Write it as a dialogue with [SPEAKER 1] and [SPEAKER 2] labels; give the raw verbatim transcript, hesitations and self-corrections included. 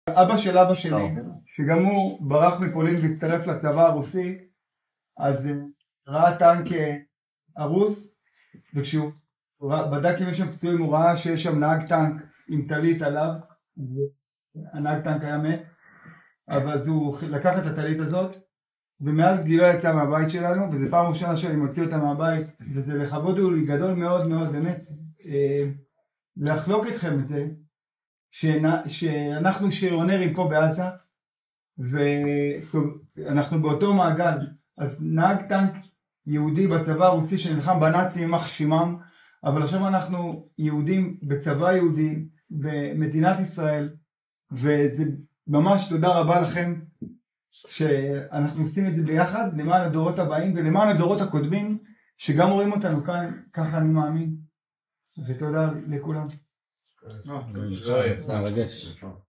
[SPEAKER 1] אבא של אבא שלי, שגם הוא ברח מפולין והצטרף לצבא הרוסי, אז ראה טנק הרוס, וכשהוא בדק אם יש שם פצועים, הוא ראה שיש שם נהג טנק עם טלית עליו, הנהג טנק היה מת, אבל אז הוא לקח את הטלית הזאת, ומאז היא לא יצאה מהבית שלנו, וזו פעם ראשונה שאני מוציא אותה מהבית, וזה לכבוד הוא גדול מאוד מאוד, באמת, לחלוק איתכם את זה, שאנחנו שריונרים פה בעזה, ואנחנו באותו מעגל, אז נהג טנק יהודי בצבא הרוסי שנלחם בנאצים יימח שמם, אבל עכשיו אנחנו יהודים בצבא יהודי במדינת ישראל, וזה ממש תודה רבה לכם שאנחנו עושים את זה ביחד למען הדורות הבאים ולמען הדורות הקודמים שגם רואים אותנו כאן, ככה אני מאמין, ותודה לכולם.
[SPEAKER 2] מרגש.